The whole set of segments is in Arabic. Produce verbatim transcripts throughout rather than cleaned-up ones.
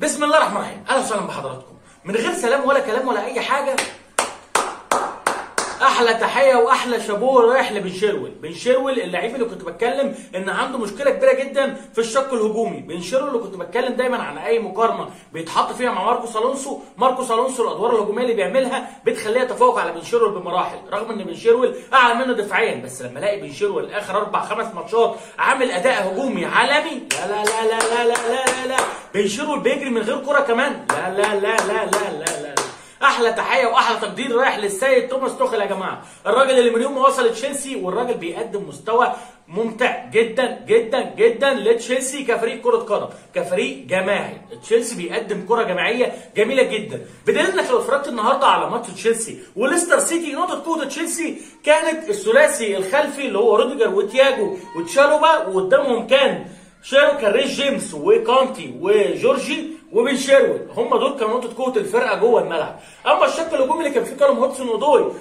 بسم الله الرحمن الرحيم، اهلا وسهلا بحضراتكم. من غير سلام ولا كلام ولا اي حاجه، احلى تحيه واحلى شابوه رايح لبن شيرويل. بن شيرويل اللعيب اللي كنت بتكلم ان عنده مشكله كبيره جدا في الشق الهجومي. بن شيرويل اللي كنت بتكلم دايما عن اي مقارنه بيتحط فيها مع ماركوس الونسو، ماركوس الونسو الادوار الهجوميه اللي بيعملها بتخليه يتفوق على بن شيرويل بمراحل، رغم ان بن شيرويل اعلى منه دفاعيا. بس لما الاقي بن شيرويل اخر اربع خمس ماتشات عامل اداء هجومي عالمي، لا لا لا لا لا لا لا لا, لا. بن شيرويل بيجري من غير كره كمان، لا لا لا لا لا لا, لا. احلى تحيه واحلى تقدير رايح للسيد توماس توخيل يا جماعه، الراجل اللي من يوم ما وصل تشيلسي والراجل بيقدم مستوى ممتع جدا جدا جدا لتشيلسي كفريق كره قدم، كفريق جماعي. تشيلسي بيقدم كره جماعيه جميله جدا، بدليل انك لو اتفرجت النهارده على ماتش تشيلسي وليستر سيتي، نقطه قوه تشيلسي كانت الثلاثي الخلفي اللي هو روديجر وتياجو وتشالوبا، وقدامهم كان شيرو كان ريس جيمس وكانتي وجورجي وبن شيرويل. هم دول كانوا نقطه قوه الفرقه جوه الملعب. اما الشق الهجومي اللي كان فيه كارم هودسون اودوي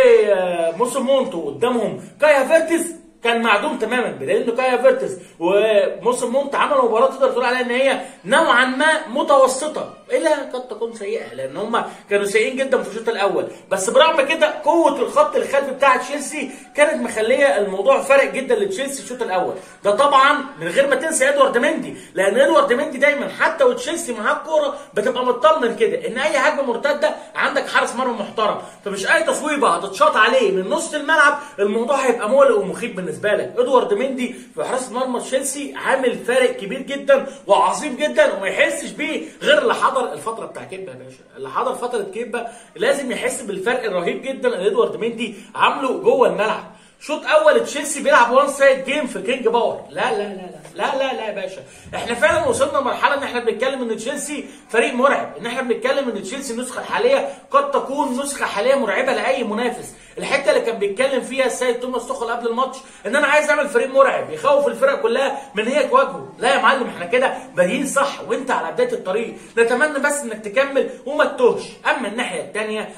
وموسو مونتو، قدامهم كايا فيرتز، كان معدوم تماما، بدليل انه كايا فيرتز وموسم مونت عملوا مباراه تقدر تقول عليها ان هي نوعا ما متوسطه الى قد تكون سيئه، لان هم كانوا سيئين جدا في الشوط الاول. بس برغم كده قوه الخط الخلفي بتاع تشيلسي كانت مخليه الموضوع فارق جدا لتشيلسي الشوط الاول. ده طبعا من غير ما تنسى ادوارد مندي، لان ادوارد مندي دايما حتى وتشيلسي معاه الكوره بتبقى مطمن كده ان اي هجمه مرتده عندك حارس مرمى محترم، فمش اي تصويبه هتتشاط عليه من نص الملعب الموضوع هيبقى مقلق ومخيف بالنسبه لك. ادوارد مندي في حراسه مرمى تشيلسي عامل فارق كبير جدا وعظيم جدا، وما يحسش بيه غير اللي حضر الفتره بتاع كيبا يا باشا. اللي حضر فتره كيبا لازم يحس بالفرق الرهيب جدا اللي ادوارد مندي عامله جوه الملعب. شوط اول تشيلسي بيلعب وان سايد جيم في كينج باور، لا لا لا لا لا لا لا يا باشا. احنا فعلا وصلنا لمرحله ان احنا بنتكلم ان تشيلسي فريق مرعب، ان احنا بنتكلم ان تشيلسي النسخه الحاليه قد تكون نسخه حاليه مرعبه لاي منافس. الحته اللي كان بيتكلم فيها السيد توماس توخيل قبل الماتش ان انا عايز اعمل فريق مرعب يخوف الفرق كلها من هي تواجهه، لا يا معلم، احنا كده بادئين صح وانت على بدايه الطريق. نتمنى بس انك تكمل وما تتوهش. اما الناحيه الثانيه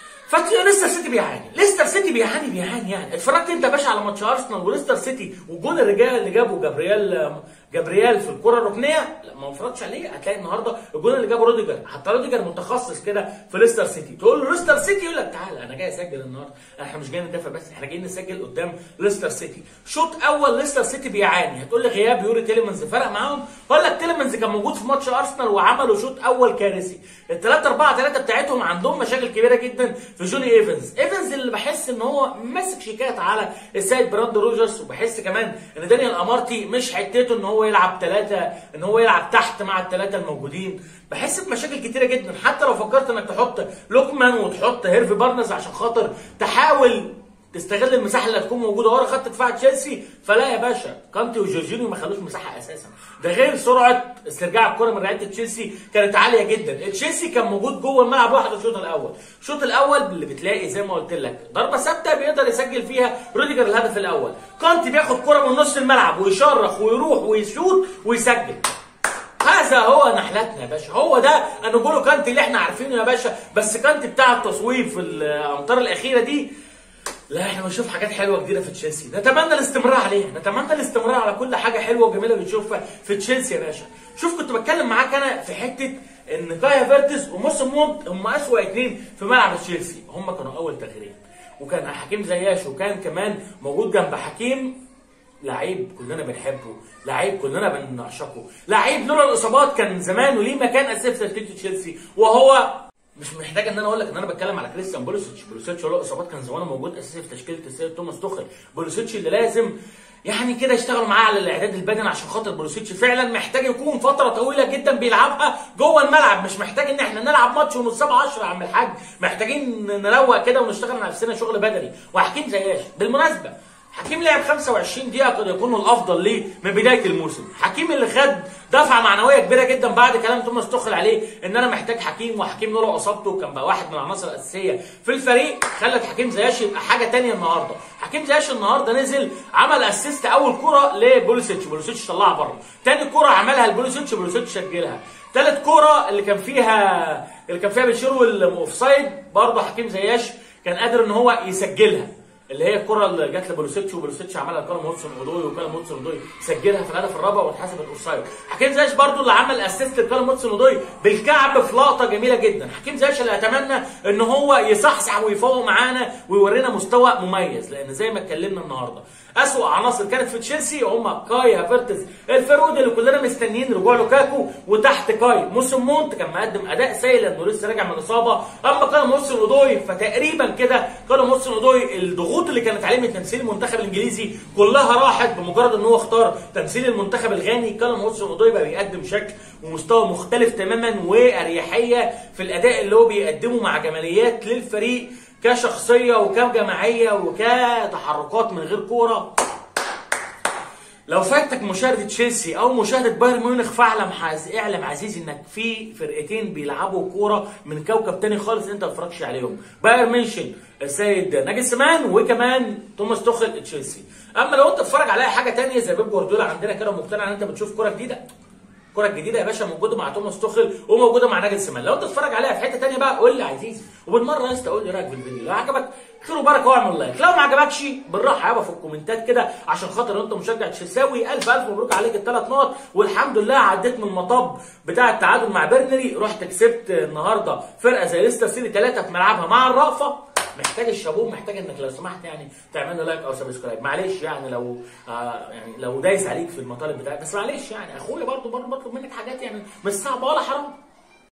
ليستر سيتي بيعاني، ليستر سيتي بيعاني بيعاني يعني. اتفرجت انت يا باشا على ماتش ارسنال وليستر سيتي والجون الرجال اللي جابه جابرييل جابرييل في الكره الركنيه؟ لا ما اتفرجتش عليه. هتلاقي النهارده الجون اللي جابه روديجر، حتى روديجر متخصص كده في ليستر سيتي، تقول له ليستر سيتي يقول لك تعالى انا جاي اسجل النهارده، احنا مش جايين ندافع بس، احنا جايين نسجل قدام ليستر سيتي. شوط اول ليستر سيتي بيعاني. هتقول لي غياب يوري تيليمنز فرق معاهم؟ اقول لك تيليمنز كان موجود في ماتش ارسنال وعملوا شوط اول كارثي. الثلاثة أربعة ثلاثة بتاعتهم عندهم مشاكل كبيره جدا في جوني ايفنز، ايفنز اللي بحس ان هو ماسك شيكات على السيد براند روجرز، وبحس كمان ان دانيال امارتي مش حتته ان هو يلعب ثلاثة، ان هو يلعب تحت مع الثلاثه الموجودين. بحس بمشاكل كتيره جدا، حتى لو فكرت انك تحط لوكمان وتحط هيرفي بارنز عشان خاطر تحاول تستغل المساحه اللي هتكون موجوده ورا خط دفاع تشيلسي، فلا يا باشا، كانتي وجورجينيو ما خلوش مساحه اساسا. ده غير سرعه استرجاع الكره من رعايه تشيلسي كانت عاليه جدا. تشيلسي كان موجود جوه الملعب واحد الشوط الاول. الشوط الاول اللي بتلاقي زي ما قلت لك ضربه ثابته بيقدر يسجل فيها روديجر الهدف الاول، كانتي بياخد كره من نص الملعب ويشرخ ويروح ويشوط ويسجل. هذا هو نحلتنا يا باشا، هو ده نقوله كانتي اللي احنا عارفينه يا باشا. بس كانتي بتاع التصويب في الامتار الاخيره دي، لا احنا بنشوف حاجات حلوه جديده في تشيلسي، نتمنى الاستمرار عليها، نتمنى الاستمرار على كل حاجه حلوه وجميله بنشوفها في تشيلسي يا باشا. شوف كنت بتكلم معاك انا في حته ان كايا فيرتز وموسم مونت هم اسوأ اثنين في ملعب تشيلسي، هم كانوا اول تغييرين، وكان حكيم زياش وكان كمان موجود جنب حكيم لعيب كلنا بنحبه، لعيب كلنا بنعشقه، لعيب لولا الاصابات كان زمان وليه مكان اساسي في تشكيله تشيلسي، وهو مش محتاج ان انا اقول لك ان انا بتكلم على كريستيان بوليسيتش. بوليسيتش له اصابات كان زمانه موجود اساسي في تشكيله السيد توماس توخيل. بوليسيتش اللي لازم يعني كده يشتغلوا معاه على الاعداد البدني، عشان خاطر بوليسيتش فعلا محتاج يكون فتره طويله جدا بيلعبها جوه الملعب، مش محتاج ان احنا نلعب ماتش ونصاب عشرة يا عم الحاج، محتاجين نروق كده ونشتغل على نفسنا شغل بدني. وحكيم زياش بالمناسبه حكيم لعب خمسة وعشرين دقيقة قد يكون الأفضل ليه من بداية الموسم. حكيم اللي خد دفعة معنوية كبيرة جدا بعد كلام توماس توخيل عليه إن أنا محتاج حكيم، وحكيم لولا إصابته كان بقى واحد من العناصر الأساسية في الفريق، خلت حكيم زياش يبقى حاجة تانية النهاردة. حكيم زياش النهاردة نزل عمل أسيست أول كرة لبوليسيتش، بوليسيتش طلعها بره، تاني كرة عملها لبوليسيتش، بوليسيتش سجلها، تالت كرة اللي كان فيها اللي كان فيها بن شيرويل اوف سايد برضه حكيم زياش كان قادر إن هو يسجلها. اللي هي الكره اللي جت لبولوسيتش وبولوسيتش عملها لكالم هودسون اودوي وكالم هودسون اودوي سجلها في الهدف الرابع واتحسبت اوفسايد. حكيم زياش برضو اللي عمل اسيست لكالم هودسون اودوي بالكعب في لقطه جميله جدا. حكيم زياش اللي اتمنى ان هو يصحصح ويفوق معانا ويورينا مستوى مميز، لان زي ما اتكلمنا النهارده اسوأ عناصر كانت في تشيلسي هم كاي هافرتز الفرود اللي كلنا مستنيين رجوع لوكاكو، وتحت كاي موسم مونت كان مقدم اداء سيء لانه لسه راجع من اصابه. اما كالم هودسون اودوي فتقريبا كده كالم هودسون اودوي الضغوط اللي كانت عليه من تمثيل المنتخب الانجليزي كلها راحت بمجرد ان هو اختار تمثيل المنتخب الغاني. كالم هودسون اودوي بقى بيقدم شكل ومستوى مختلف تماما واريحيه في الاداء اللي هو بيقدمه مع جماليات للفريق كشخصيه وكجماعيه وكتحركات من غير كوره. لو فاتك مشاهده تشيلسي او مشاهده بايرن ميونخ فاعلم حاز... اعلم عزيزي انك في فرقتين بيلعبوا كوره من كوكب تاني خالص انت ما تتفرجش عليهم. بايرن ميونشن السيد ناجلسمان وكمان توماس توخل تشيلسي. اما لو انت تتفرج على اي حاجه تانيه زي بيب جوارديولا عندنا كده مقتنع ان انت بتشوف كوره جديده، الكره الجديده يا باشا موجوده مع توماس توخل وموجوده مع ناجلسمان. لو انت تتفرج عليها في حته ثانيه بقى قول لي يا عزيزي، وبالمره يا اسطى قول لي رايك في الفيديو. لو عجبك خير وبركه واعمل لايك، لو ما عجبكش بالراحه يابا في الكومنتات كده عشان خاطر انت مشجع تشيلساوي. الف الف مبروك عليك الثلاث نقط والحمد لله عديت من المطب بتاع التعادل مع بيرنلي، رحت كسبت النهارده فرقه زي ليستر سيتي ثلاثه في ملعبها مع الرأفه. محتاج الشابوه، محتاج انك لو سمحت يعني تعمل له لايك او سبسكرايب. معلش يعني لو آه يعني لو دايس عليك في المطالب بتاعتك، بس معلش يعني اخويا برضه برضه بطلب منك حاجات يعني مش صعبه ولا حرام.